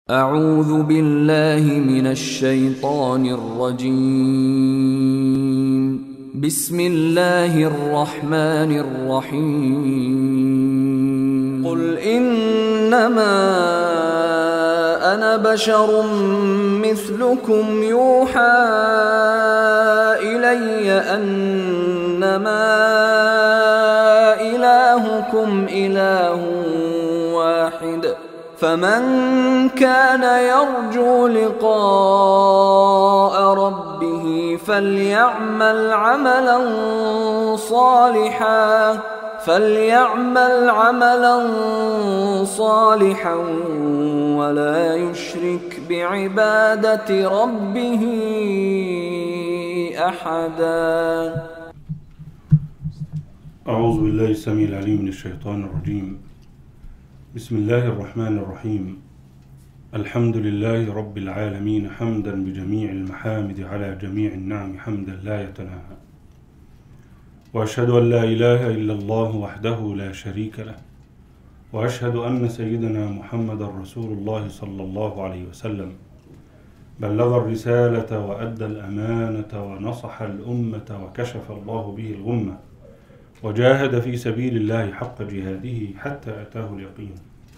أعوذ بالله من الشيطان الرجيم. بسم الله الرحمن الرحيم. قل إنما أنا بشر مثلكم يوحى إلي أنما إلهكم إله واحد فمن كان يرجو لقاء ربه فليعمل عملا صالحا ولا يشرك بعبادة ربه أحدا. أعوذ بالله السميع العليم من الشيطان الرجيم. بسم الله الرحمن الرحيم. الحمد لله رب العالمين حمدا بجميع المحامد على جميع النعم حمدا لا يتناهى. وأشهد أن لا إله إلا الله وحده لا شريك له، وأشهد أن سيدنا محمدا رسول الله صلى الله عليه وسلم بلغ الرسالة وأدى الأمانة ونصح الأمة وكشف الله به الغمة وجاهد في سبيل الله حق جهاده حتى أتاه اليقين.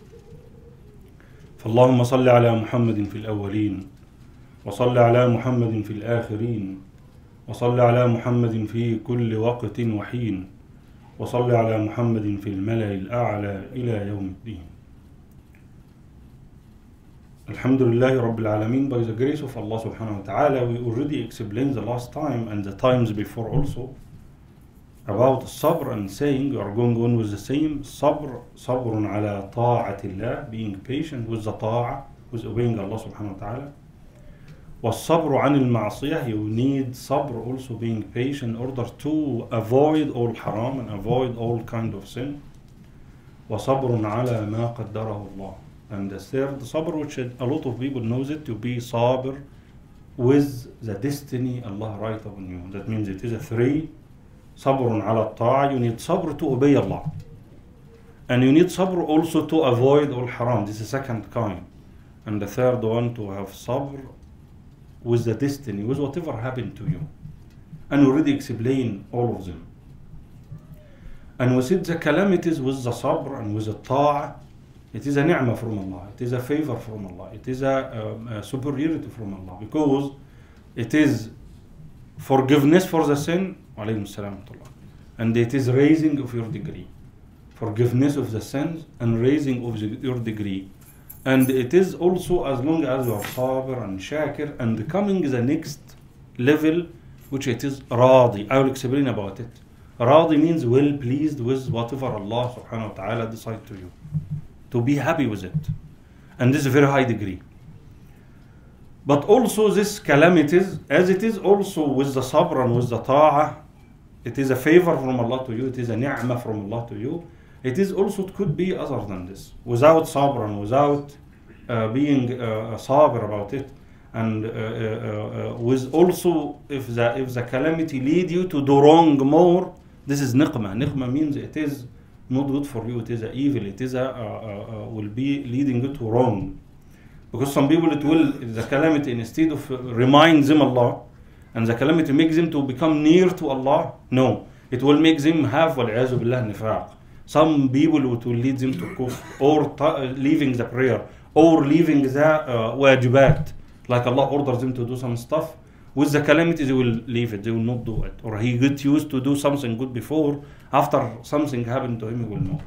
فاللهم صل على محمد في الأولين، وصل على محمد في الآخرين، وصل على محمد في كل وقت وحين، وصل على محمد في الملأ الأعلى إلى يوم الدين. Alhamdulillah Rabbil Alameen. By the grace of Allah subhanahu wa ta'ala, we already explained the last time and the times before also about Sabr and saying we are going on with the same Sabr, Sabrun ala ta'atillah, being patient with the ta'a, with obeying Allah subhanahu wa ta'ala. Was Sabr anil ma'asiyah, you need Sabr also being patient in order to avoid all haram and avoid all kind of sin. Was Sabrun ala ma qaddarahu Allah. And the third Sabr, which a lot of people knows it to be Sabr with the destiny Allah write upon you. That means it is a three. Sabrun ala ta'a, you need sabr to obey Allah. And you need sabr also to avoid all haram. This is the second kind. And the third one, to have sabr with the destiny, with whatever happened to you. And we already explained all of them. And we said the calamities with the sabr and with the ta'a, it is a ni'mah from Allah. It is a favor from Allah. It is a superiority from Allah. Because it is forgiveness for the sin, and it is raising of your degree. Forgiveness of the sins and raising of your degree. And it is also, as long as you are sabr and shakir and becoming the next level, which it is radi. I will explain about it. Radi means well pleased with whatever Allah subhanahu wa ta'ala decide to you. To be happy with it. And this is a very high degree. But also this calamities, as it is also with the sabr and with the ta'ah, it is a favor from Allah to you, it is a ni'mah from Allah to you. It is also, it could be other than this. Without sabr and without being sabr about it, and with also, if the calamity lead you to do wrong more, this is niqmah. Niqmah means it is not good for you, it is a evil, it is will be leading you to wrong. Because some people, it will, the calamity, instead of remind them Allah, and the calamity makes them to become near to Allah, no, it will make them have wal-'iyāzu billah Nifaaq. Some people, it will lead them to Kufr, or leaving the prayer, or leaving the wajibat, like Allah orders them to do some stuff. With the calamity, they will leave it, they will not do it. Or he get used to do something good before, after something happened to him, he will not.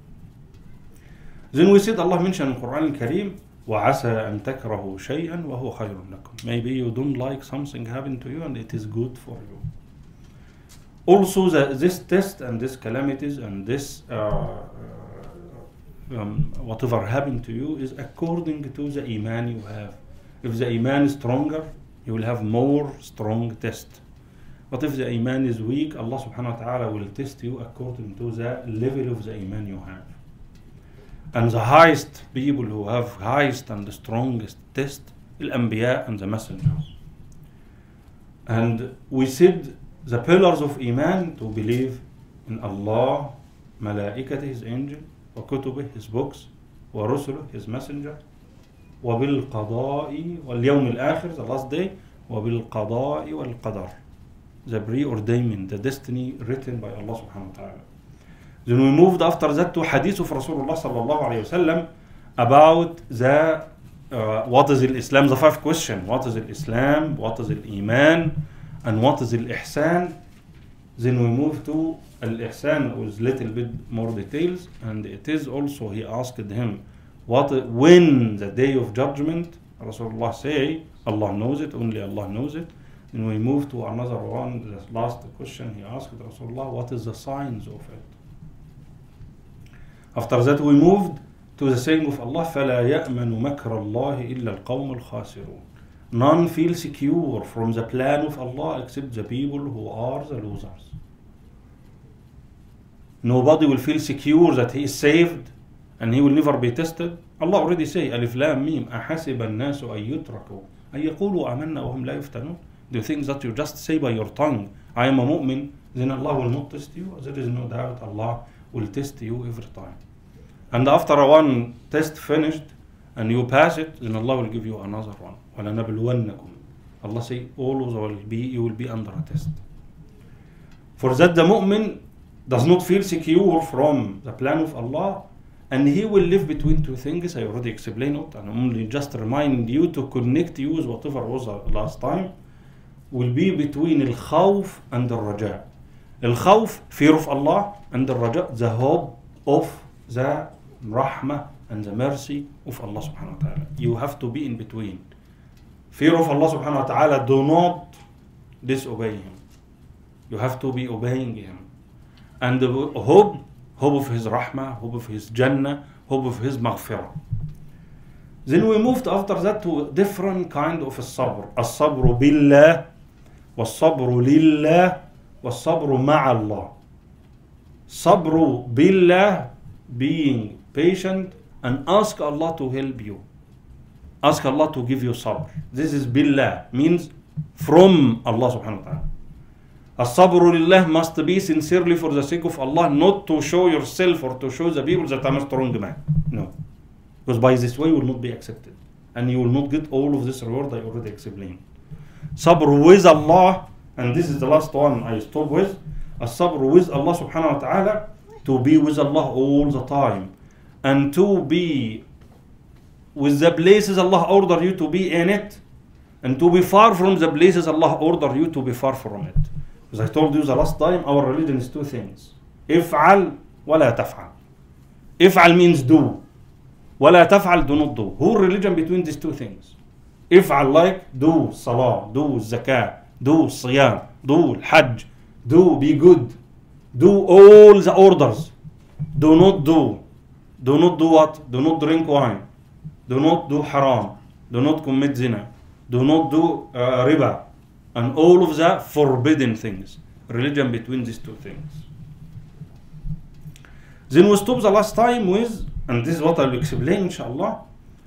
Then we said, Allah mentioned in the Quran al-Kareem, وَعَسَىٰ أَن تَكْرَهُ شَيْئًا وَهُوَ خَيْرٌ لَكُمْ. Maybe you don't like something happen to you and it is good for you. Also, this test and this calamities and this whatever happened to you is according to the iman you have. If the iman is stronger, you will have more strong test. But if the iman is weak, Allah subhanahu wa ta'ala will test you according to the level of the iman you have. And the highest people who have highest and the strongest test, the Anbiya and the messengers. And we said the pillars of Iman, to believe in Allah, Malaikatih, his angel, وكتبه, his books, ورسله, his messenger, وبالقضاء واليوم الآخر, the last day, وبالقضاء والقدر, the preordainment, the destiny written by Allah subhanahu wa ta'ala. Then we moved after that to hadith of Rasulullah sallallahu alayhi wa sallam about the what is Islam, the 5 questions. What is Islam, what is Iman, and what is Ihsan. Then we move to Al-Ihsan with little bit more details, and it is also, he asked him, when the day of judgment, Rasulullah say, Allah knows it, only Allah knows it. And we move to another one, the last question he asked Rasulullah, what is the signs of it? After that we moved to the saying of Allah, فَلَا يَأْمَنُ مَكْرَ اللَّهِ إِلَّا الْقَوْمُ الْخَاسِرُونَ. None feel secure from the plan of Allah except the people who are the losers. Nobody will feel secure that he is saved and he will never be tested. Allah already say, Alif Lam Mim, أَحَسِبَ النَّاسُ أَن يُتْرَكُوا أَن يَقُولُوا آمَنَّا وَهُمْ لَا يُفْتَنُونَ. Do you think that you just say by your tongue, I am a mu'min, then Allah will not test you? There is no doubt Allah will test you every time. And after one test finished and you pass it, then Allah will give you another one. وَلَنَبْلُوَنَّكُمْ. Allah say, always you will be under a test. For that the mu'min does not feel secure from the plan of Allah, and he will live between 2 things. I already explained it, and I'm only just remind you to connect you with whatever was last time. Will be between al-khawf and al-raja. Al-khawf, fear of Allah, and al-raja, the hope of the rahmah and the mercy of Allah subhanahu wa ta'ala. You have to be in between. Fear of Allah subhanahu wa ta'ala, do not disobey Him. You have to be obeying Him. And the hope of His rahmah, hope of His jannah, hope of His maghfirah. Then we moved after that to a different kind of sabr. As-sabru billah, was-sabru lillah, was-sabru ma'allah. Sabru billah, being patient and ask Allah to help you. Ask Allah to give you sabr. This is billah, means from Allah subhanahu wa ta'ala. As-sabru lillah must be sincerely for the sake of Allah, not to show yourself or to show the people that I'm a strong man. No. Because by this way you will not be accepted. And you will not get all of this reward I already explained. Sabr with Allah, and this is the last one I stop with. As-sabr with Allah subhanahu wa ta'ala, to be with Allah all the time. And to be with the places Allah order you to be in it. And to be far from the places Allah order you to be far from it. As I told you the last time, our religion is 2 things. If'al wa la taf'al. If'al means do. Wa la taf'al, do not do. Who religion between these 2 things? If'al, like do salah, do zakah, do siyam, do hajj, do be good. Do all the orders. Do not do. Do not do what? Do not drink wine. Do not do haram. Do not commit zina. Do not do riba. And all of the forbidden things. Religion between these 2 things. Then we stop the last time with, and this is what I'll explain inshaAllah.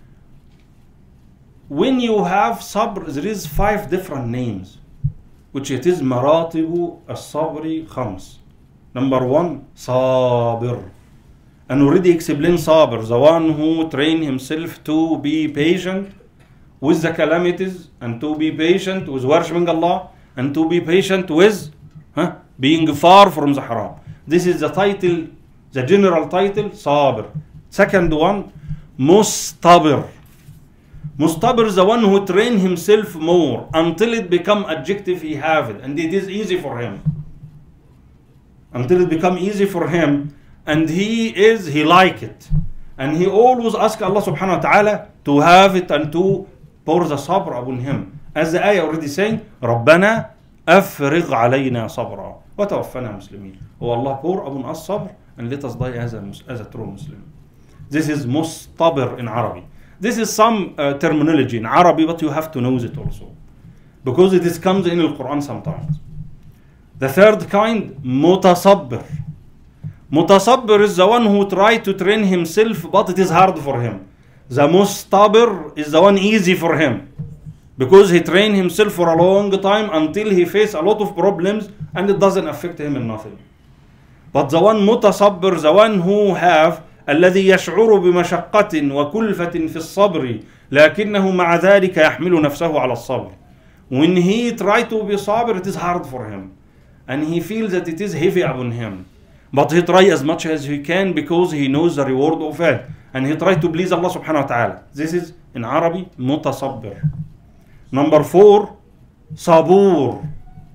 When you have sabr, there is 5 different names, which it is maratibu as-sabri khams. Number 1, sabr. And already explained sabr, the one who train himself to be patient with the calamities, and to be patient with worshipping Allah, and to be patient with being far from the haram. This is the title, the general title, sabr. Second one, mustabir. Mustabir is the one who train himself more until it become adjective he have it, and it is easy for him. Until it become easy for him, and he like it. And he always ask Allah subhanahu wa ta'ala to have it and to pour the sabr upon him. As the ayah already saying, رَبَّنَا أَفْرِغْ عَلَيْنَا صَبْرًا وَتَوَفَّنَا مُسْلِمِينَ. Oh Allah, pour upon us sabr and let us die as a true Muslim. This is mustabir in Arabic. This is some terminology in Arabic, but you have to know it also, because it comes in the Quran sometimes. The third kind, mutasabbir. Mutasabbir is the one who try to train himself, but it is hard for him. The mustabir is the one easy for him, because he trained himself for a long time until he faced a lot of problems and it doesn't affect him in nothing. But the one mutasabbir, the one who have الذي يشعر بمشقة وكلفة في الصبر لكنه مع ذلك يحمل نفسه على الصبر. When he tries to be sabr, it is hard for him. And he feels that it is heavy upon him. But he tries as much as he can because he knows the reward of it. And he tries to please Allah subhanahu wa ta'ala. This is in Arabic, mutasabbir. Number 4, sabur.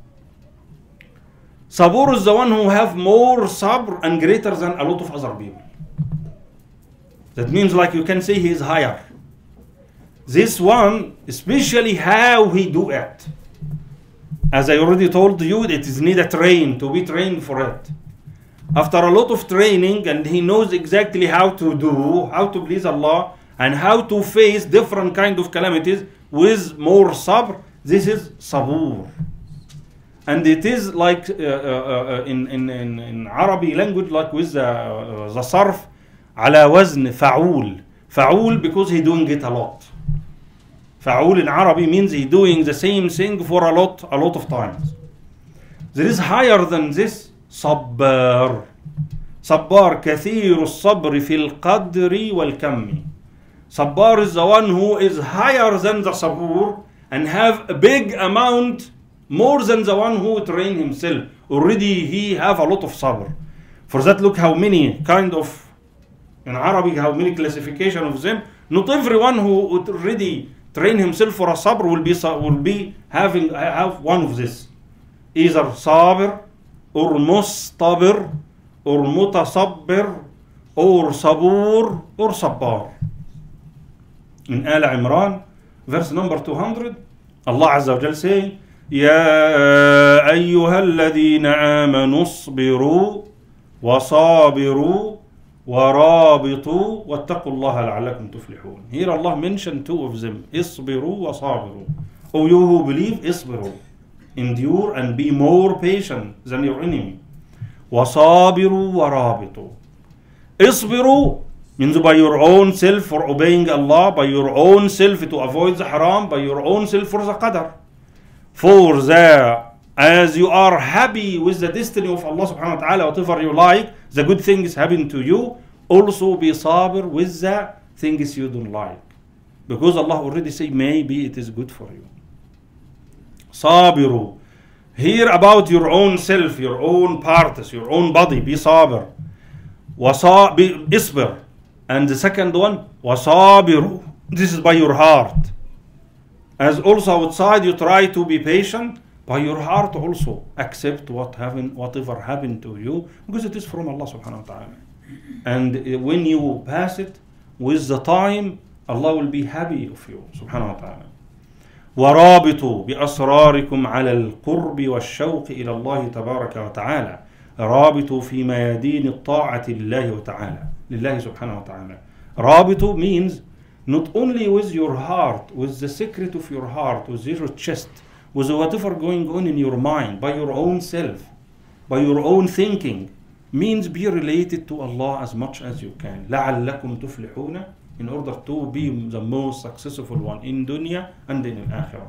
Sabur is the one who have more sabr and greater than a lot of other people. That means like you can say he is higher. This one, especially how he do it. As I already told you, it is need a train, to be trained for it. After a lot of training, and he knows exactly how to do, how to please Allah, and how to face different kind of calamities with more sabr, this is sabur. And it is like in Arabic language, like with the sarf, على وزن فعول. فعول because he doing it a lot. فعول in Arabic means he doing the same thing for a lot of times. There is higher than this, صبار. صبار كثير الصبر في القدر والكم. صبار is the one who is higher than the sabur and have a big amount more than the one who train himself. Already he have a lot of sabr. For that, look how many kind of, in Arabic, how many classification of them. Not everyone who would already train himself for a sabr will have one of this. Either sabr, or mustabir, or mutasabbir, or sabur, or sabbar. In Al Imran, verse number 200, Allah Azza wa Jal say, يا أيها الذين آمنوا اصبروا وصابروا ورابطوا واتقوا الله لعلكم تفلحون. Here Allah mentioned two of them, اصبروا وصابروا. O you who believe, اصبروا, endure and be more patient than your enemy. وصابروا ورابطوا. اصبروا means by your own self for obeying Allah, by your own self to avoid the haram, by your own self for the qadar. For as you are happy with the destiny of Allah subhanahu wa ta'ala, whatever you like, the good things happen to you, also be sabr with the things you don't like. Because Allah already say maybe it is good for you. Sabiru. Hear about your own self, your own parts, your own body, be sabr. Isbir. And the second one, wasabiru. This is by your heart. As also outside you try to be patient, by your heart also accept whatever happened to you, because it is from Allah subhanahu wa ta'ala. And when you pass it with the time, Allah will be happy of you subhanahu wa ta'ala. ورابطوا بأسراركم على القرب والشوق إلى الله تبارك وتعالى. رابطوا في ميادين الطاعة لله وتعالى. لله سبحانه وتعالى. رابطوا means not only with your heart, with the secret of your heart, with your chest, with whatever going on in your mind, by your own self, by your own thinking, means be related to Allah as much as you can. لعلكم تفلحون, in order to be the most successful one in dunya and in al-akhirah.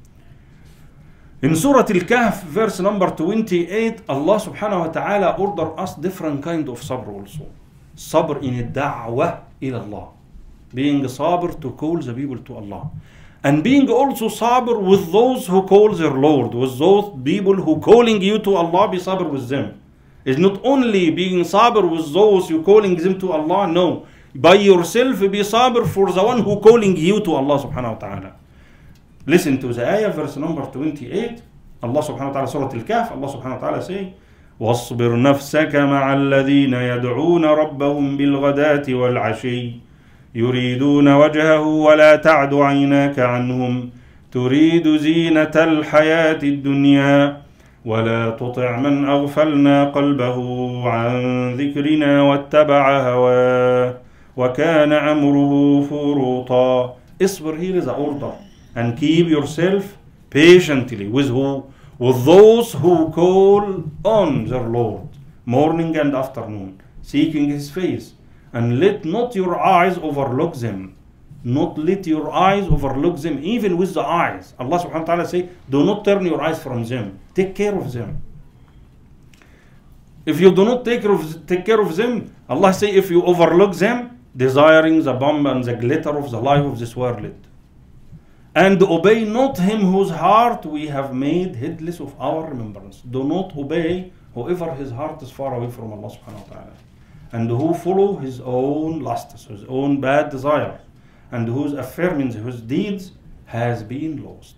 In Surah Al-Kahf, verse number 28, Allah subhanahu wa ta'ala order us different kind of sabr also. Sabr in al-da'wah ila Allah. Being sabr to call the people to Allah. And being also sabr with those who call their Lord. With those people who calling you to Allah, be sabr with them. It's not only being sabr with those you calling them to Allah, no. By yourself be sabr for the one who calling you to Allah subhanahu wa ta'ala. Listen to the ayah, verse number 28. Allah subhanahu wa ta'ala, Surah Al-Kahf, Allah subhanahu wa ta'ala say, وَاصْبِرْ نَفْسَكَ مَعَ الَّذِينَ يَدْعُونَ رَبَّهُمْ بِالْغَدَاةِ وَالْعَشِيِّ يريدون وجهه ولا تعد عيناك عنهم تريد زينة الحياة الدنيا ولا تطع من أغفلنا قلبه عن ذكرنا واتبع هواه وكان أمره فرطا. اصبر, here is the order, and keep yourself patiently with who? With those who call on their Lord morning and afternoon, seeking His face. And let not your eyes overlook them. Not let your eyes overlook them, even with the eyes. Allah subhanahu wa ta'ala say, do not turn your eyes from them. Take care of them. If you do not take care of them, Allah say, if you overlook them, desiring the pomp and the glitter of the life of this world. And obey not him whose heart we have made heedless of our remembrance. Do not obey whoever his heart is far away from Allah subhanahu wa ta'ala, and who follow his own lusts, his own bad desire, and whose affirmings, whose deeds has been lost.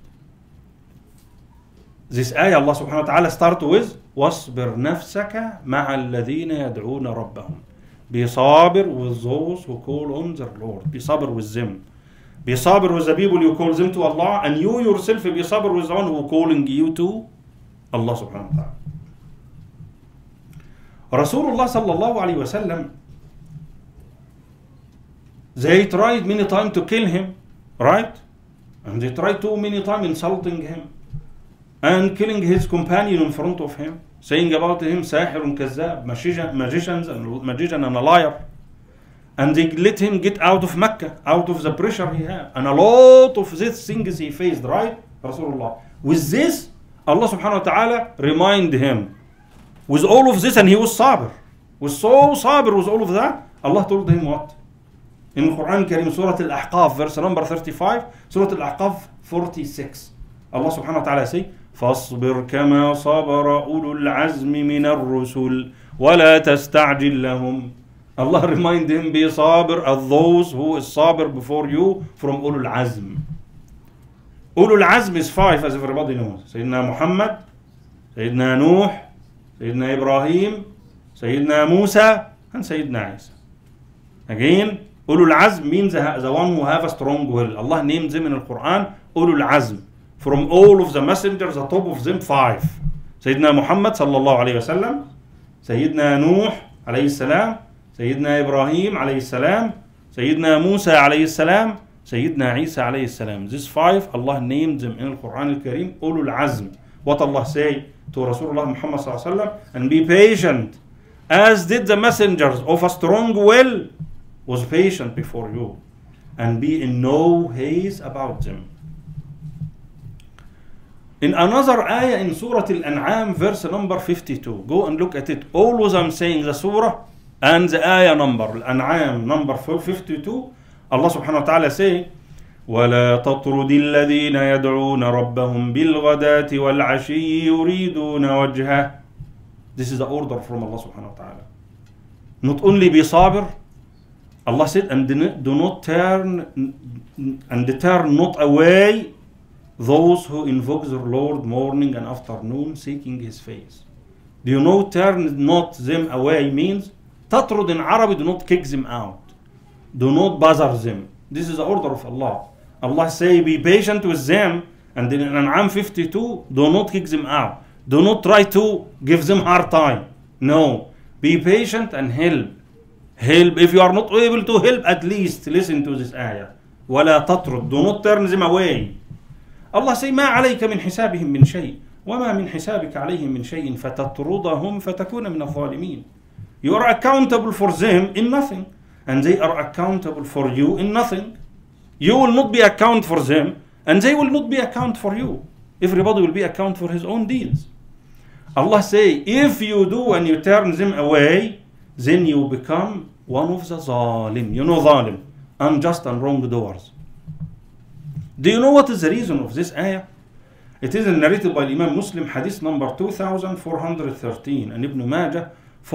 This ayah Allah subhanahu wa ta'ala starts with وَاصْبِرْ نَفْسَكَ مَعَ الَّذِينَ يَدْعُونَ رَبَّهُم. Be sabr with those who call on their Lord. Be sabr with them. Be sabr with the people you call them to Allah, and you yourself be sabr with the one who calling you to Allah subhanahu wa ta'ala. Rasulullah sallallahu alayhi wa sallam, they tried many times to kill him, right? And they tried too many times insulting him and killing his companion in front of him, saying about him sahirun kazzab, magician and a liar. And they let him get out of Mecca, out of the pressure he had. And a lot of these things he faced, right? Rasulullah. With this, Allah subhanahu wa ta'ala reminded him. With all of this, and he was sabr. Was so sabr with all of that, Allah told him what? In the Quran Kareem, Surah Al-Ahqaf, verse number 35, Surah Al-Ahqaf 46. Allah subhanahu wa ta'ala say, فَاصْبِرْ كَمَا صَبَرَ أُولُو الْعَزْمِ مِنَ الرُّسُلِ وَلَا تَسْتَعْجِلْ لَهُمْ. Allah remind him, be sabr as those who is sabr before you from Ulul Azm. Ulul Azm is 5, as everybody knows. Sayyidina Muhammad, Sayyidina Nuh, Sayyidina Ibrahim, Sayyidina Musa, and Sayyidina Isa. Again, Ulul Azm means the one who have a strong will. Allah names them in the Quran Ulul Azm. From all of the messengers, the top of them 5. Sayyidina Muhammad sallallahu alayhi wa sallam, Sayyidina Nuh alayhi salam, Sayyidina Ibrahim alayhi salam, Sayyidina Musa alayhi salam, Sayyidina Isa alayhi salam. These 5, Allah named them in the Quran al-Kareem Ulul Azm. What Allah say to Rasulullah Muhammad sallallahu alayhi wa sallam? And be patient, as did the messengers of a strong will was patient before you, and be in no haste about them. In another ayah in Surah Al-An'am, verse number 52, go and look at it. Always I'm saying the surah and the ayah number, Al-An'am number 52, Allah subhanahu wa ta'ala say, وَلَا تَطْرُدِ الَّذِينَ يَدْعُونَ رَبَّهُمْ بِالْغَدَاةِ وَالْعَشِيِّ يُرِيدُونَ وَجْهَهُ. This is the order from Allah subhanahu wa ta'ala. Not only be sabr, Allah said, and do not turn not away those who invoke their Lord morning and afternoon, seeking His face. Do you know turn not them away means? Tatrud in Arabic, do not kick them out. Do not bother them. This is the order of Allah. Allah say, be patient with them, and in An'am 52, do not kick them out. Do not try to give them hard time. No. Be patient and help. Help. If you are not able to help, at least listen to this ayah. وَلَا تَطْرُدْ. Do not turn them away. Allah say, مَا عَلَيْكَ مِنْ حِسَابِهِمْ مِنْ شَيْءٍ وَمَا مِنْ حِسَابِكَ عَلَيْهِمْ مِنْ شَيْءٍ فَتَطْرُدَهُمْ فَتَكُونَ مِنَ الظَّالِمِينَ. You are accountable for them in nothing, and they are accountable for you in nothing. You will not be account for them, and they will not be account for you. Everybody will be account for his own deeds. Allah say, if you do and you turn them away, then you become one of the zalim. You know zalim, unjust and wrongdoers. Do you know what is the reason of this ayah? It is narrated by Imam Muslim, hadith number 2413, and Ibn Majah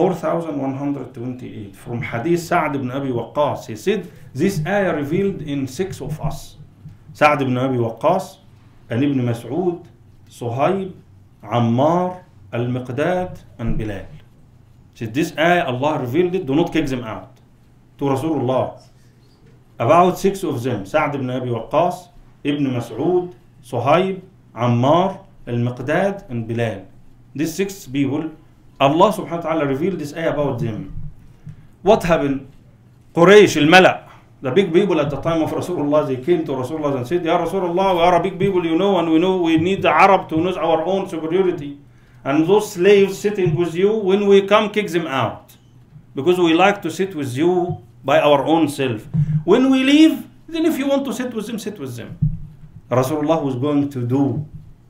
4128, from hadith Sa'd ibn Abi Waqqas. He said, this ayah revealed in 6 of us. Sa'd ibn Abi Waqqas, and Ibn Mas'ud, Suhaib, Ammar, Al-Miqdad, and Bilal. He said, this ayah, Allah revealed it, do not kick them out. To Rasulullah. About 6 of them, Sa'd ibn Abi Waqqas, Ibn Mas'ud, Suhaib, Ammar, Al-Miqdad, and Bilal. These 6 people, Allah subhanahu wa ta'ala revealed this ayah about them. What happened? Quraysh, al-Mala', the big people at the time of Rasulullah, they came to Rasulullah and said, Ya Rasulullah, we are a big people, you know, and we know we need the Arab to know our own superiority. And those slaves sitting with you, when we come, kick them out. Because we like to sit with you by our own self. When we leave, then if you want to sit with them, sit with them. Rasulullah was going to do.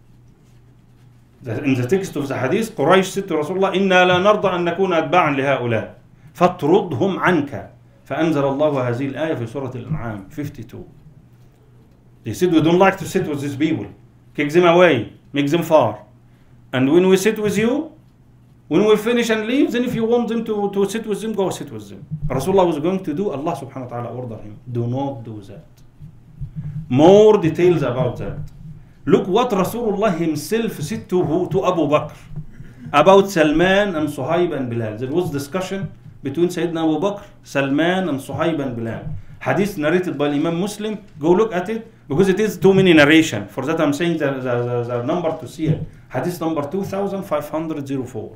In the text of the hadith, Quraysh said to Rasulullah, إِنَّا لَا نَرْضَى أَن نَكُونَ أَتْبَاعًا لِهَؤُلَاءِ فَاطْرُدْهُمْ عَنْكَ فأنزل الله هذه الآية في سورة الأنعام 52. They said we don't like to sit with these people. Kick them away, make them far. And when we sit with you, when we finish and leave, then if you want them to sit with them, go sit with them. Rasulullah was going to do, Allah subhanahu wa ta'ala ordered him, do not do that. More details about that. Look what Rasulullah himself said to Abu Bakr about Salman and Suhaib and Bilal. There was discussion between Sayyidina Abu Bakr, Salman and Suhaib and Bilal. Hadith narrated by Imam Muslim. Go look at it because it is too many narration. For that I'm saying the number to see it. Hadith number 2504.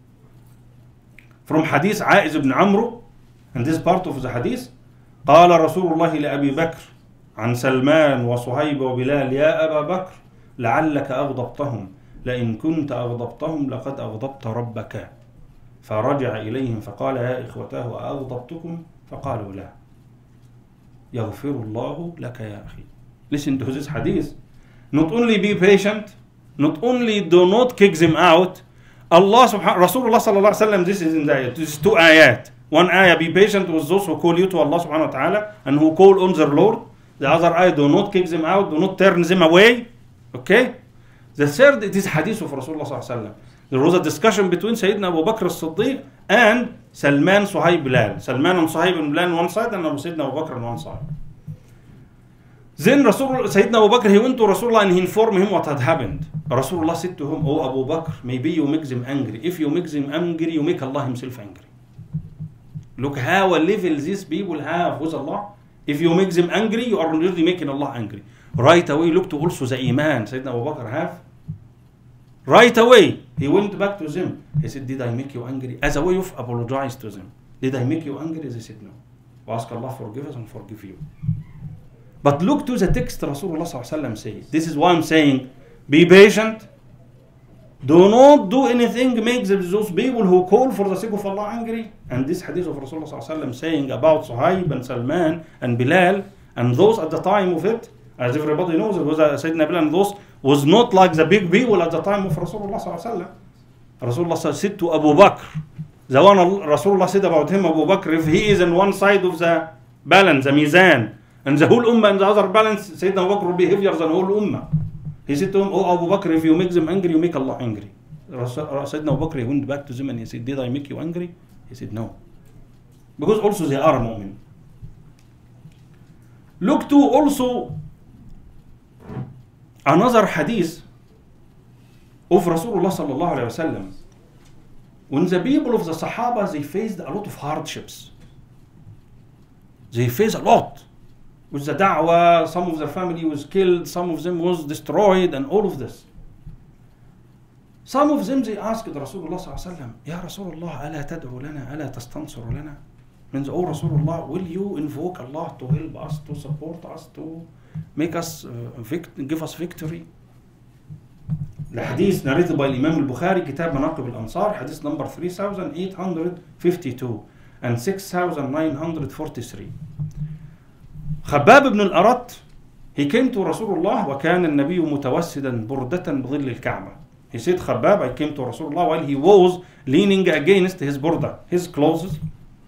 From Hadith Aiz ibn Amr, and this part of the Hadith, قال رسول الله لأبي بكر عن سلمان وصهيب وبلال يا أبا بكر لعلك أغضبتهم لئن كنت أغضبتهم لقد أغضبت ربك فرجع إليهم فقال يا إخوته أغضبتكم فقالوا لا يغفر الله لك يا أخي. Listen to this hadith. Not only be patient, not only do not kick them out. Allah subhanahu Rasulullah sallallahu alaihi wasallam, this is in the ayat. This is two ayat. One ayah, be patient with those who call you to Allah subhanahu wa ta'ala and who call on their Lord. The other ayah, do not kick them out, do not turn them away. Okay? The third, it is hadith of Rasulullah sallallahu alaihi wasallam. There was a discussion between Sayyidina Abu Bakr as-Siddiq and Salman, Suhaib, Bilal. Salman and Suhaib and Bilal on one side and Sayyidina Abu Bakr on one side. Then Sayyidina Abu Bakr, he went to Rasulullah and he informed him what had happened. Rasulullah said to him, oh Abu Bakr, maybe you make them angry. If you make them angry, you make Allah himself angry. Look how a level these people have with Allah. If you make them angry, you are really making Allah angry. Right away, look to also the Iman Sayyidina Abu Bakr have. Right away, he went back to them. He said, did I make you angry? As a way of apologize to them. Did I make you angry? They said no. Ask Allah forgive us and forgive you. But look to the text Rasulullah says. This is why I'm saying, be patient. Do not do anything make those people who call for the sake of Allah angry. And this hadith of Rasulullah saying about Suhaib and Salman and Bilal and those at the time of it, as everybody knows, it was Sayyidina Bilal and those was not like the big people at the time of Rasulullah. Rasulullah said to Abu Bakr, the one Rasulullah said about him, Abu Bakr, if he is on one side of the balance, the mizan, and the whole ummah and the other balance, Sayyidina Abu Bakr will be heavier than whole ummah. He said to him, oh Abu Bakr, if you make them angry, you make Allah angry. Sayyidina Abu Bakr, he went back to them and he said, did I make you angry? He said, no. Because also they are a mu'min. Look to also another hadith of Rasulullah sallallahu alayhi wa sallam. When the people of the Sahaba, they faced a lot of hardships. They faced a lot. With the da'wah, some of their family was killed, some of them was destroyed, and all of this. Some of them, they asked Rasulullah sallallahu alayhi wa sallam, Ya Rasulullah, ala tad'u lana, ala tastansiru lana. Means, oh Rasulullah, will you invoke Allah to help us, to support us, to make us, give us victory? The hadith narrated by Imam al-Bukhari, Kitab Manaqib al-Ansar, hadith number 3852 and 6943. Khabbab ibn al-Arat, he came to Rasulullah, وكان النبي متوسدا بردة بظل الكعبة. He said, Khabbab, I came to Rasulullah while he was leaning against his burda, his clothes,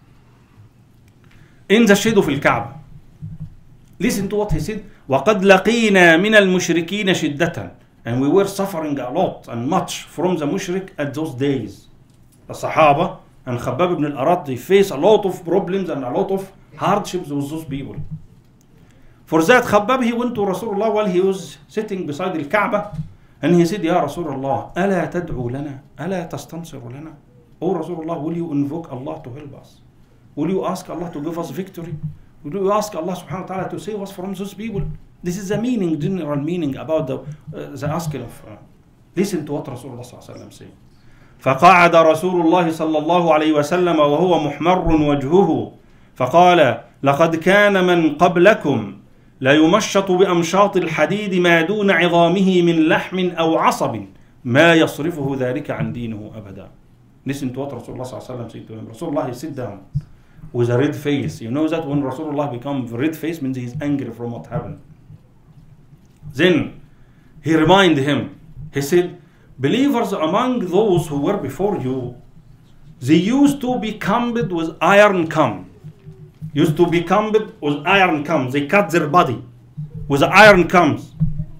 in the shade of al-Kaaba. Listen to what he said. وَقَدْ لَقِينَا مِنَ الْمُشْرِكِينَ شِدَّةً. And we were suffering a lot and much from the mushrik at those days. The Sahaba and Khabbab ibn al-Arat, they face a lot of problems and a lot of hardships with those people. For that, Khabbab, he went to Rasulullah while he was sitting beside al-Kaaba and he said, Ya Rasulullah, أَلَا تَدْعُوا لَنَا أَلَا تَسْتَنصِرُ لَنَا. Oh Rasulullah, will you invoke Allah to help us? Will you ask Allah to give us victory? Will you ask Allah subhanahu wa ta'ala to save us from those people? This is the meaning, general meaning about the asking of. Listen to what Rasulullah sallallahu alayhi wa sallam said. فقعد رسول الله صلى الله عليه وسلم وهو محمر وجهه فقال لقد كان من قبلكم لا يمشط بأمشاط الحديد ما دون عظامه من لحم أو عصب ما يصرفه ذلك عن دينه أبدا. Listen to what Rasulullah sallallahu alayhi wa sallam said to him. Rasulullah, he sit down with a red face. You know that when Rasulullah becomes red face means he's angry from what happened. Then he reminded him, he said, believers among those who were before you, they used to be combed with iron comb. used to be combed with iron combs. They cut their body with iron combs,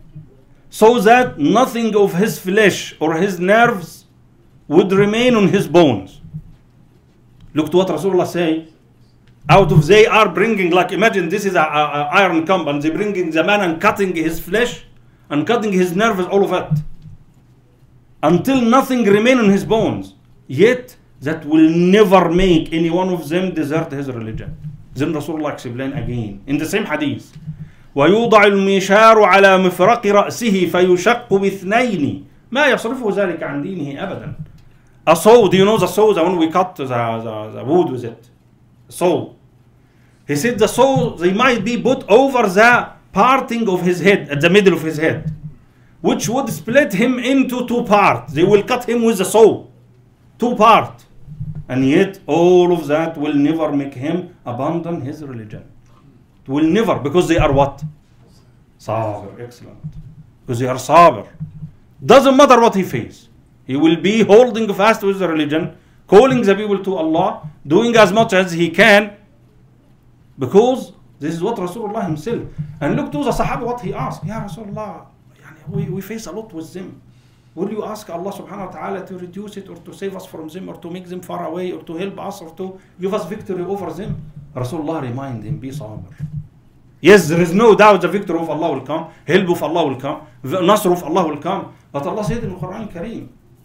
so that nothing of his flesh or his nerves would remain on his bones. Look to what Rasulullah say. Out of they are bringing, like imagine this is a iron comb, and they bringing the man and cutting his flesh and cutting his nerves, all of it, until nothing remain on his bones. Yet that will never make any one of them desert his religion. Then Rasulullah explained again in the same hadith, ويوضع المشار على مفرق رأسه فيشق باثنين ما يصرفه ذلك عن دينه أبدا. A saw, do you know the saw, the one we cut the wood with it? Saw. He said the saw, they might be put over the parting of his head, at the middle of his head, which would split him into two parts. They will cut him with the saw, two parts. And yet all of that will never make him abandon his religion. It will never, because they are what? Sabr, excellent. Because they are Sabr. Doesn't matter what he faces. He will be holding fast with the religion, calling the people to Allah, doing as much as he can, because this is what Rasulullah himself. And look to the Sahaba what he asked. Ya Rasulullah, we face a lot with them. Will you ask Allah subhanahu wa ta'ala to reduce it, or to save us from them, or to make them far away, or to help us, or to give us victory over them? Rasulullah reminded him, be sabr. Yes, there is no doubt the victory of Allah will come, help of Allah will come, nasr of Allah will come. But Allah said in the Quran Kareem,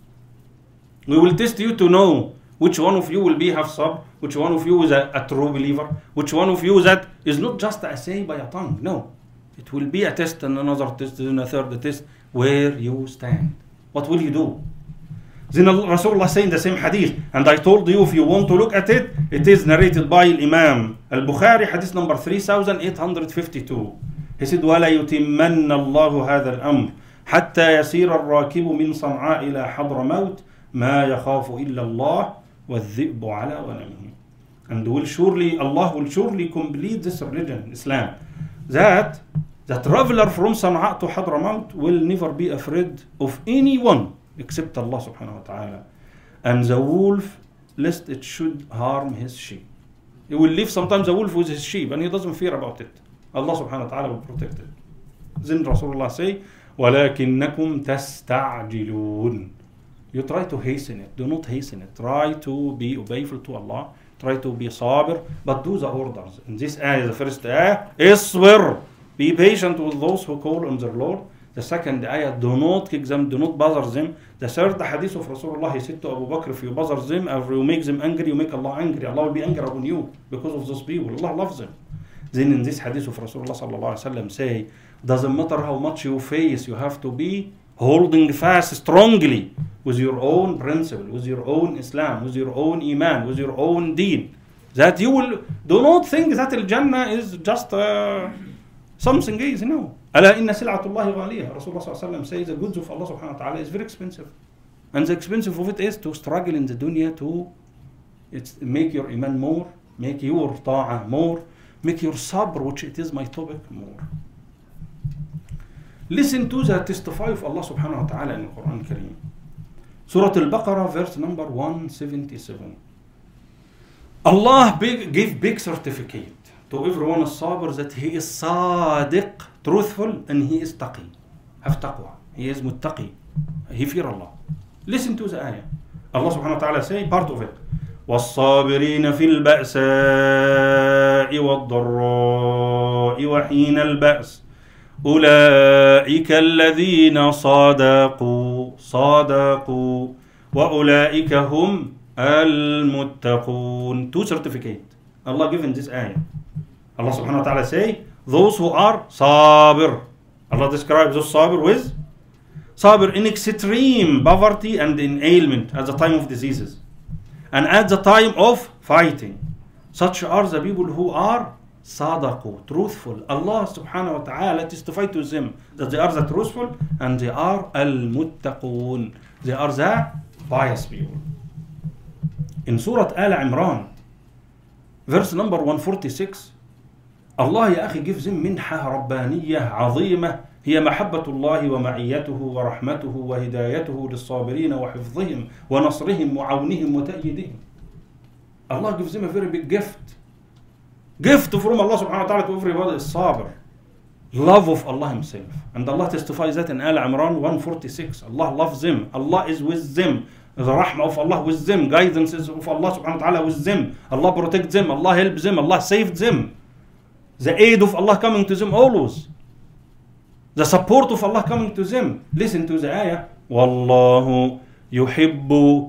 we will test you to know which one of you will be have sabr, which one of you is a true believer, which one of you that is not just a say by a tongue. No, it will be a test, and another test, and a third test, where you stand. What will you do? Then Rasulullah saying the same hadith, and I told you if you want to look at it, it is narrated by Imam al-Bukhari, hadith number 3852. He said, وَلَا يُتِمَّنَّ اللَّهُ هَذَا الْأَمْرِ حَتَّى يَسِيرَ الرَّاكِبُ مِنْ صَنْعَاء إِلَى حَضْرَمَوْتٍ مَا يَخَافُ إِلَّا اللَّهُ وَالذِّئْبُ عَلَى غَنَمِهِ. And Allah will surely complete this religion, Islam, that the traveler from Sana'a to Hadramaut will never be afraid of anyone except Allah subhanahu wa ta'ala. And the wolf, lest it should harm his sheep. He will leave sometimes the wolf with his sheep, and he doesn't fear about it. Allah subhanahu wa ta'ala will protect it. Then Rasulullah say, وَلَكِنَّكُمْ تَسْتَعْجِلُونَ. You try to hasten it. Do not hasten it. Try to be obeyful to Allah. Try to be sabr, but do the orders. In this ayah, the first ayah, isbir. Be patient with those who call on their Lord. The second ayah, do not kick them, do not bother them. The third hadith of Rasulullah, he said to Abu Bakr, if you bother them, or you make them angry, you make Allah angry. Allah will be angry upon you because of those people. Allah loves them. Then in this hadith of Rasulullah sallallahu alaihi wasallam say, doesn't matter how much you face, you have to be holding fast strongly with your own principle, with your own Islam, with your own Iman, with your own deen. That you will, do not think that Al-Jannah is just something is, no. أَلَا إِنَّ سِلْعَةُ اللَّهِ غَالِيَةٌ. Rasulullah sallallahu alaihi wasallam says the goods of Allah subhanahu wa ta'ala is very expensive. And the expensive of it is to struggle in the dunya to make your Iman more, make your ta'ah more, make your sabr, which it is my topic, more. Listen to the testify of Allah subhanahu wa ta'ala in the Quran Kareem. Surah Al-Baqarah, verse number 177. Allah give big certificate to everyone is sabr that he is sadiq, truthful, and he is taqi. Have taqwa. He is muttaqi. He fear Allah. Listen to the ayah. Allah subhanahu wa ta'ala say part of it. وَالصَّابِرِينَ فِي الْبَأْسَاءِ وَالضَّرَّاءِ وَحِينَ الْبَأْسِ أولئك الذين صادقوا وأولئك هم المتقون. Two certificate Allah given this ayah. Allah subhanahu wa ta'ala say those who are sabr. Allah describes those sabr with sabr in extreme poverty and in ailment at the time of diseases and at the time of fighting. Such are the people who are sadaqu, truthful. Allah subhanahu wa ta'ala testify to them that they are the truthful and they are al-muttaqun. They are the pious people. In Surah Al-Imran, verse number 146, Allah يا أخي gives them منحة ربانية عظيمة هي محبة الله ومعيته ورحمته وهدايته للصابرين وحفظهم ونصرهم وعونهم وتأييدهم. Allah gives them a very big gift. gift from Allah subhanahu wa ta'ala to everybody is Sabr. Love of Allah himself. And Allah testifies that in Al Imran 146. Allah loves them. Allah is with them. The rahmah of Allah with them. Guidance is of Allah subhanahu wa ta'ala with them. Allah protects them. Allah helps them. Allah saves them. The aid of Allah coming to them always. The support of Allah coming to them. Listen to the ayah. Wallahu yuhibbu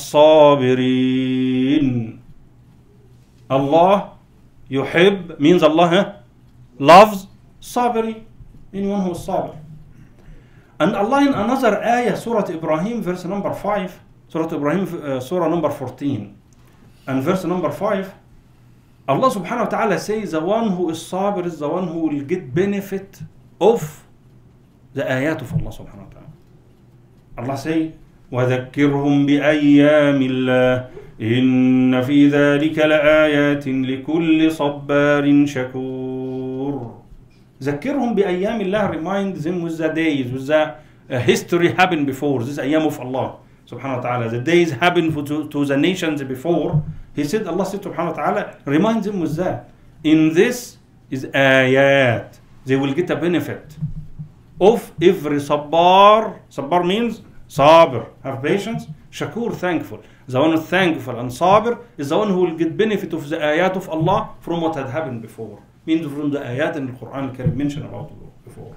as-sabirin. Allah yuhib means Allah loves sabri, anyone who is sabr. And Allah in another ayah, Surah Ibrahim, verse number 5, Surah Ibrahim, Surah number 14, and verse number 5, Allah subhanahu wa ta'ala says the one who is sabr is the one who will get benefit of the ayat of Allah subhanahu wa ta'ala. Allah say, وَذَكِّرْهُمْ بِأَيَّامِ اللَّهِ إِنَّ فِي ذَلِكَ لَآيَاتٍ لِكُلِّ صَبَّارٍ شَكُورٍ. ذَكِّرْهُمْ بِأَيَّامِ اللَّهِ, remind them with the days, with the history happened before. This ayam of Allah subhanahu wa ta'ala. The days happened to the nations before. He said, Allah said subhanahu wa ta'ala, remind them with that. In this is ayat. They will get a benefit of every sabbar. Sabbar means sabr, have patience. Shakur, thankful. The one who is thankful and sabr is the one who will get benefit of the ayat of Allah from what had happened before. Means from the ayat in the Quran Karim mentioned about before.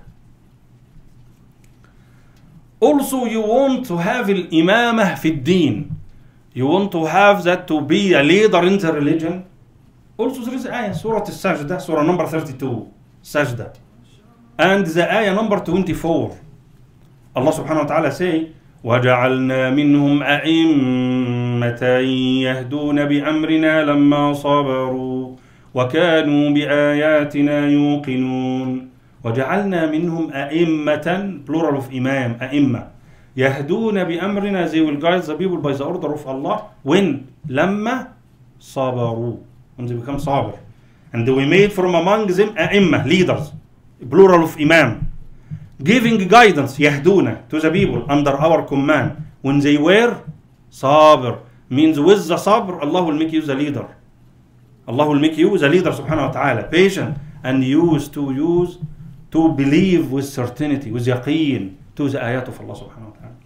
Also, you want to have al-imamah fi ad-din. You want to have that to be a leader in the religion. Also, there is ayah, Surah al-Sajdah, Surah number 32, Sajdah. And the ayah number 24. Allah subhanahu wa ta'ala say, وَجَعَلْنَا مِنْهُمْ أَئِمَّةً يَهْدُونَ بِأَمْرِنَا لَمَّا صَبَرُوا وَكَانُوا بِآيَاتِنَا يُوقِنُونَ. وَجَعَلْنَا مِنْهُمْ أَئِمَّةً, plural of imam, أئمة. يَهْدُونَ بِأَمْرِنَا, they will guide the people by the order of Allah. When? لَمَّا صَبَرُوا, when they become sabr. And we made from among them أئمة, leaders, plural of imam. Giving guidance, yahduna, to the people under our command. When they were sabr, means with the sabr, Allah will make you the leader. Allah will make you the leader subhanahu wa ta'ala, patient, and to believe with certainty, with yaqeen, to the ayat of Allah subhanahu wa ta'ala.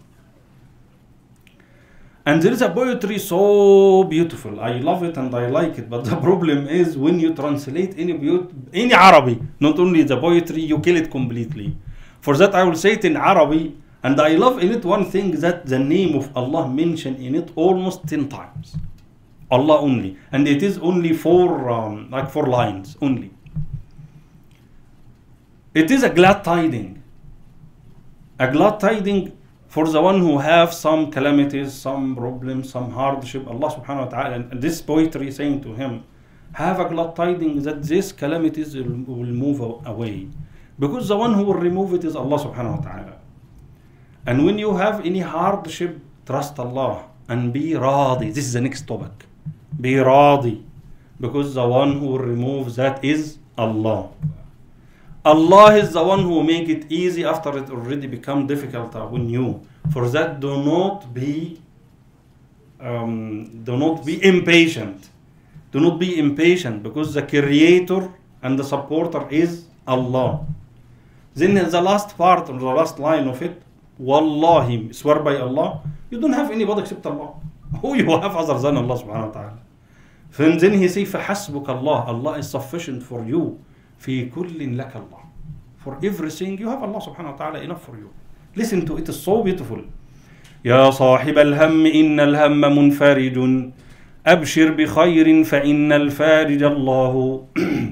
And there is a poetry so beautiful. I love it and I like it, but the problem is when you translate any Arabic, not only the poetry, you kill it completely. For that I will say it in Arabic, and I love in it one thing, that the name of Allah mentioned in it almost 10 times. Allah only. And it is only four lines only. It is a glad tiding. A glad tiding for the one who have some calamities, some problems, some hardship. Allah subhanahu wa ta'ala, and this poetry saying to him, have a glad tiding that these calamities will move away. Because the one who will remove it is Allah subhanahu wa ta'ala. And when you have any hardship, trust Allah and be radi. This is the next topic. Be radi. Because the one who will remove that is Allah. Allah is the one who will make it easy after it already become difficult when you. For that, do not be impatient. Do not be impatient, because the creator and the supporter is Allah. Then the last part, or the last line of it, Wallahi, swear by Allah, you don't have anybody except Allah. Who you have other than Allah subhanahu wa ta'ala? And then he says, فَحَسْبُكَ Allah. Allah is sufficient for you. فِي كُلٍّ لَكَ Allah. For everything, you have Allah subhanahu wa ta'ala enough for you. Listen to it, is so beautiful. يا صاحب الهم إن الهم منفرج أبشر بخير فإن الفارج الله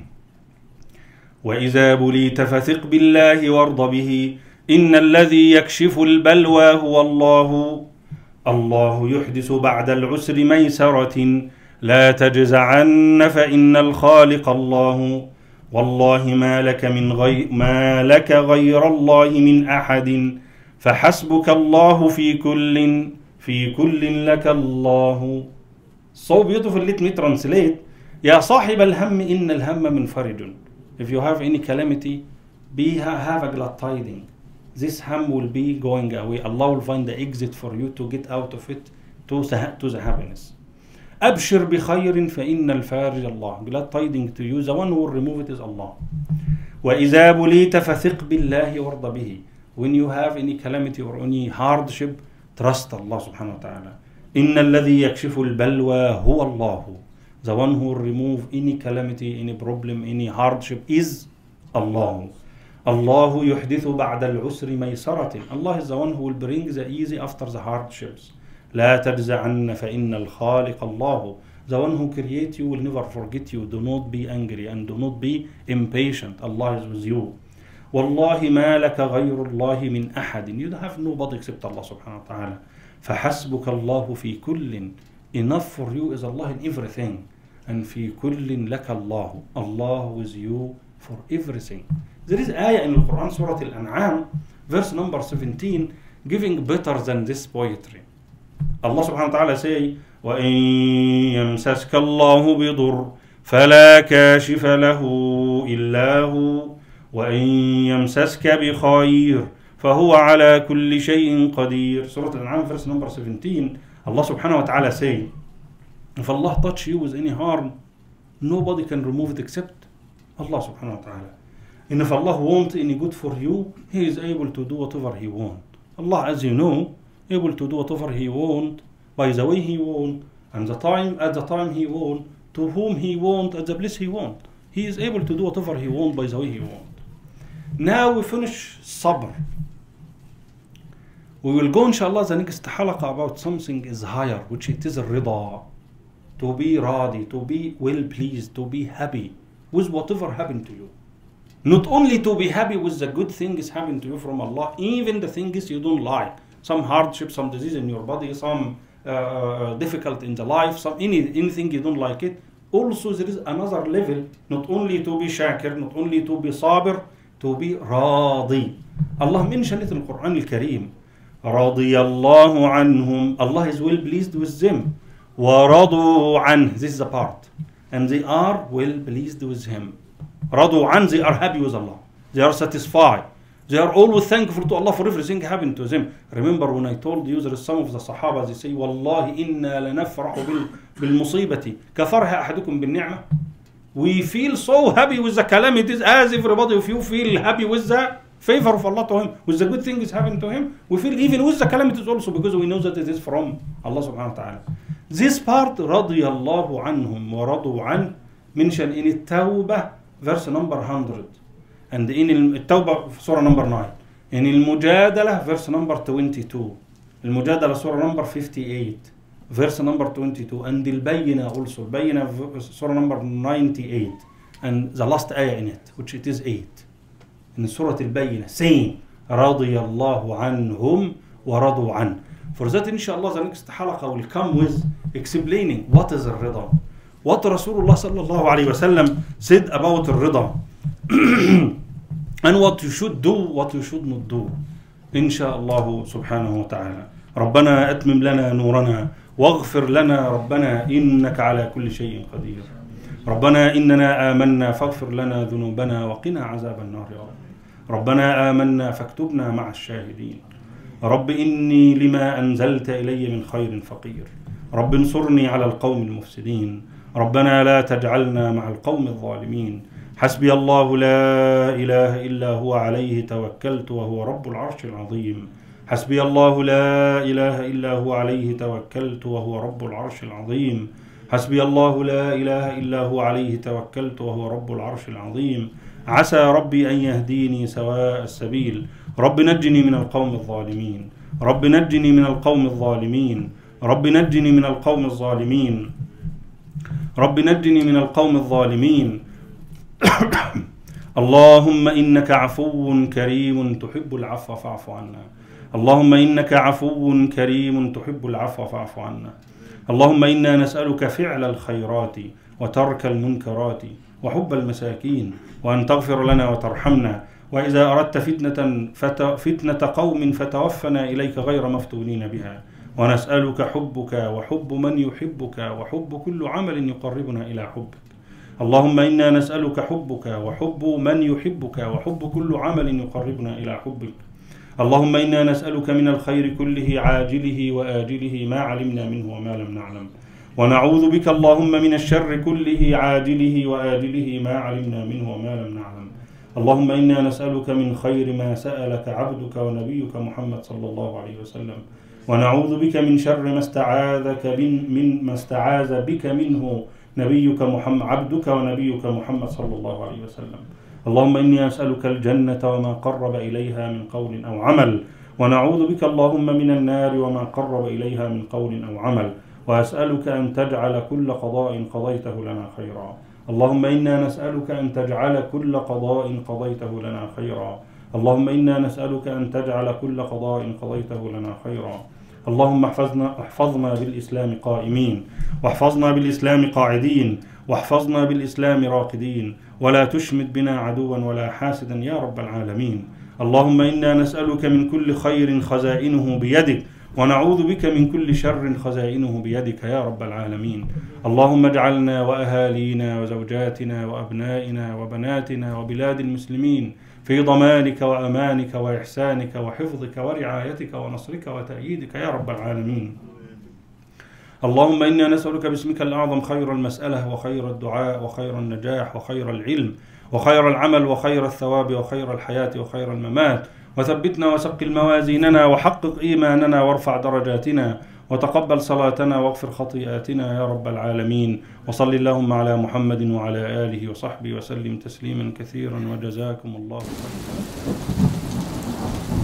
وإذا بليت فثق بالله وارض به إن الذي يكشف البلوى هو الله الله يحدث بعد العسر ميسرة لا تجزعن فإن الخالق الله والله ما لك غير الله من أحد فحسبك الله في كل لك الله. So beautiful. Let me translate. يا صاحب الهم إن الهم منفرج. If you have any calamity, have a glad tiding. This ham will be going away. Allah will find the exit for you to get out of it to the happiness. أبشر بخير فإن الفارج الله. Glad tidings to you, the one who will remove it is Allah. وإذا بليت فثق بالله وارض به. When you have any calamity or any hardship, trust Allah subhanahu wa ta'ala. إن الذي يكشف البلوى هو الله. The one who will remove any calamity, any problem, any hardship is Allah. الله يحدث بعد العسر ميسرة. Allah is the one who will bring the easy after the hardships. لا تجزعن فإن الخالق الله. The one who creates you will never forget you. Do not be angry and do not be impatient. Allah is with you. والله ما لك غير الله من أحد. You don't have nobody except Allah subhanahu wa ta'ala. فحسبك الله في كل. Enough for you is Allah in everything. And في كل لك الله. Allah with you for everything. There is ayah in the Quran, Surah Al-An'am, verse number 17, giving better than this poetry. Allah subhanahu wa ta'ala say, وَإِن يَمْسَسْكَ اللَّهُ بِضُرٍّ فَلَا كَاشِفَ لَهُ إِلَّا هُوَ وَإِن يَمْسَسْكَ بِخَيْرٍ فَهُوَ عَلَى كُلِّ شَيْءٍ قَدِيرٌ. Surah Al-An'am, verse number 17, Allah subhanahu wa ta'ala say, if Allah touch you with any harm, nobody can remove it except Allah subhanahu wa ta'ala. And if Allah wants any good for you, He is able to do whatever He wants. Allah, as you know, able to do whatever He wants, by the way He wants, and at the time He wants, to whom He wants, at the place He wants. He is able to do whatever He wants by the way He wants. Now we finish Sabr. We will go inshaAllah the next halaqa about something is higher, which it is Rida. To be radi, to be well pleased, to be happy with whatever happened to you. Not only to be happy with the good things happen to you from Allah, even the things you don't like. Some hardship, some disease in your body, some difficult in the life, anything you don't like it. Also there is another level, not only to be shakir, not only to be sabr, to be radi. Allah mentioned it in the Quran al-Kareem. رضي الله عنهم. Allah is well pleased with them. وَرَضُوا عَنْهُ. This is the part. And they are well pleased with Him. رَضُوا عَنْهُ. They are happy with Allah. They are satisfied. They are always thankful to Allah for everything happened to them. Remember when I told you there is some of the Sahaba, they say, وَاللَّهِ إِنَّا لَنَفْرَحُ بِالْمُصِيبَةِ كَفَرْهَا أَحَدُكُمْ بِالنِّعْمَةِ. We feel so happy with the calamities as everybody of you feel happy with the favor of Allah to him, with the good things happening to him. We feel even with the calamities also because we know that it is from Allah subhanahu wa ta'ala. This part, رضي الله عنهم ورضوا عنه, mentioned in التوبة verse number 100, and in التوبة surah number 9, in المجادلة verse number 22, المجادلة surah number 58 verse number 22, and البينة also, البينة surah number 98, and the last ayah in it, which it is 8, in surah البينة, saying رضي الله عنهم ورضوا عنه. For that, inshaAllah, the next halaqa will come with explaining what is al-rida, what Rasulullah sallallahu alayhi wa sallam said about al-rida, and what you should do, what you should not do. InshaAllah subhanahu wa ta'ala. ربنا أتمم لنا نورنا واغفر لنا ربنا إنك على كل شيء قدير. ربنا إننا آمنا فاغفر لنا ذنوبنا وقنا عذاب النار يا رب. ربنا آمنا فاكتبنا مع الشاهدين. رب إني لما أنزلت إلي من خير فقير. رب انصرني على القوم المفسدين. ربنا لا تجعلنا مع القوم الظالمين. حسبي الله لا إله إلا هو عليه توكلت وهو رب العرش العظيم. حسبي الله لا إله إلا هو عليه توكلت وهو رب العرش العظيم. حسبي الله لا إله إلا هو عليه توكلت وهو رب العرش العظيم. عسى ربي أن يهديني سواء السبيل. رب نجني من القوم الظالمين. رب نجني من القوم الظالمين. رب نجني من القوم الظالمين. رب نجني من القوم الظالمين. اللهم إنك عفو كريم تحب العفو فاعف عنا. اللهم إنك عفو كريم تحب العفو فاعف عنا. اللهم إنا نسألك فعل الخيرات وترك المنكرات وحب المساكين وأن تغفر لنا وترحمنا. وإذا أردت فتنة قوم فتوفنا إليك غير مفتونين بها. ونسألك حبك وحب من يحبك وحب كل عمل يقربنا إلى حبك. اللهم إنا نسألك حبك وحب من يحبك وحب كل عمل يقربنا إلى حبك. اللهم إنا نسألك من الخير كله عاجله وآجله ما علمنا منه وما لم نعلم. ونعوذ بك اللهم من الشر كله عاجله وآجله ما علمنا منه وما لم نعلم. اللهم إنا نسألك من خير ما سألك عبدك ونبيك محمد صلى الله عليه وسلم، ونعوذ بك من شر ما استعاذ بك منه نبيك محمد عبدك ونبيك محمد صلى الله عليه وسلم. اللهم إني أسألك الجنة وما قرب إليها من قول أو عمل، ونعوذ بك اللهم من النار وما قرب إليها من قول أو عمل، وأسألك أن تجعل كل قضاء قضيته لنا خيرا. اللهم إنا نسألك أن تجعل كل قضاء قضيته لنا خيرا. اللهم إنا نسألك أن تجعل كل قضاء قضيته لنا خيرا. اللهم احفظنا بالإسلام قائمين، واحفظنا بالإسلام قاعدين، واحفظنا بالإسلام راقدين، ولا تشمت بنا عدوا ولا حاسدا يا رب العالمين. اللهم إنا نسألك من كل خير خزائنه بيدك، ونعوذ بك من كل شر خزائنه بيدك يا رب العالمين. اللهم اجعلنا وأهالينا وزوجاتنا وأبنائنا وبناتنا وبلاد المسلمين في ضمانك وأمانك وإحسانك وحفظك ورعايتك ونصرك وتأييدك يا رب العالمين. اللهم إنا نسألك باسمك الأعظم خير المسألة وخير الدعاء وخير النجاح وخير العلم وخير العمل وخير الثواب وخير الحياة وخير الممات، وثبتنا وثقل موازيننا وحقق إيماننا وارفع درجاتنا وتقبل صلاتنا واغفر خطيئاتنا يا رب العالمين. وصل اللهم على محمد وعلى آله وصحبه وسلم تسليما كثيرا، وجزاكم الله خيرا.